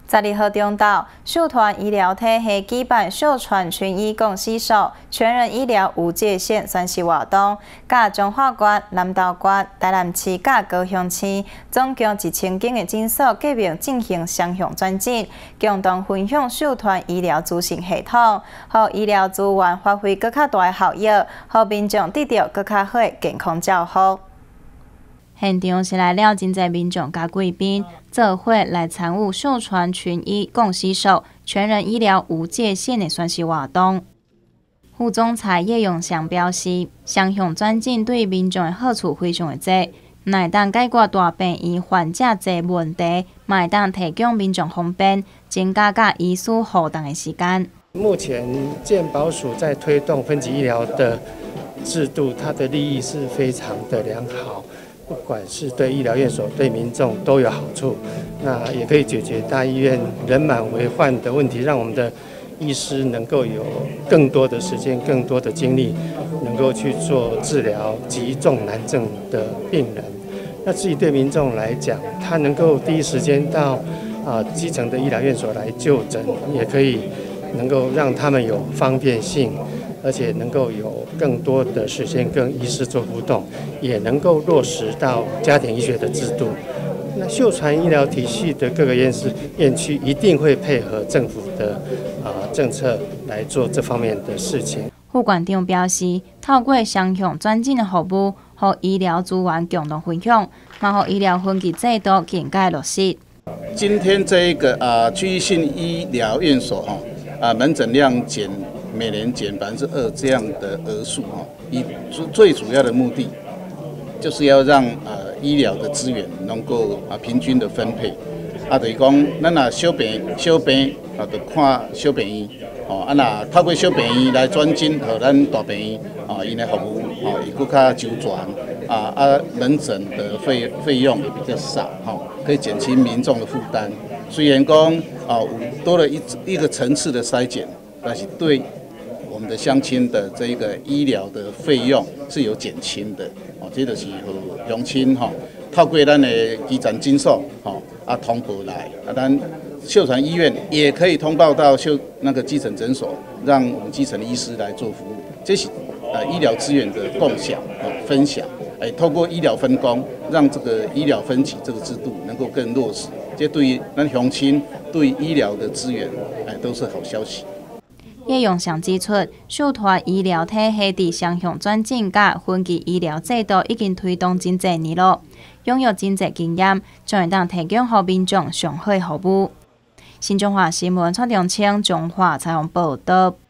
12号中昼，秀团医疗体系举办秀传群医共洗手全人医疗无界限宣示活动，甲彰化县、南投县、台南市、甲高雄市总共1000间的诊所革命进行双向转诊，共同分享秀团医疗资讯系统，让医疗资源发挥更较大的效益，让民众得到更较好的健康照护。现场是来了真侪民众甲贵宾做伙来参与秀传群医共洗手全人医疗无界限的宣示活动。副总裁叶永祥表示，双向转诊对民众的好处非常的多，会当解决大病院患者侪问题，嘛会当提供民众方便，增加甲医师互动的时间。 目前健保署在推动分级医疗的制度，它的利益是非常的良好。不管是对医疗院所、对民众都有好处，那也可以解决大医院人满为患的问题，让我们的医师能够有更多的时间、更多的精力，能够去做治疗急重难症的病人。那至于对民众来讲，他能够第一时间到基层的医疗院所来就诊，也可以能够让他们有方便性。而且能够有更多的时间跟医师做互动，也能够落实到家庭医学的制度。那秀传医疗体系的各个院区一定会配合政府的政策来做这方面的事情。 副馆长表示，透过双向转诊的服务，和医疗资源共同分享，嘛和医疗分级制度更加落实。 今天这一个区域性医疗院所门诊量每年减2%这样的额数以最主要的目的，就是要让医疗的资源能够平均的分配。就是讲，咱若小病就看小病医，若透过小病医来转诊，和咱大病医因的服务也更较周全，门诊的费用也比较少，可以减轻民众的负担。虽然讲有多了一个层次的筛检，但是对我们的乡亲的这个医疗的费用是有减轻的，这就是和乡亲透过咱的基层诊所通报来，咱秀传医院也可以通报到那个基层诊所，让我们基层的医师来做服务，这是医疗资源的共享分享，透过医疗分工，让这个医疗分级这个制度能够更落实，这对于咱乡亲对医疗的资源都是好消息。 叶永祥指出，秀传医疗体系伫双向转诊甲分级医疗制度已经推动真侪年了，拥有真侪经验，将会当提供予民众上好的服务。新中华新闻蔡长青中华采访报道。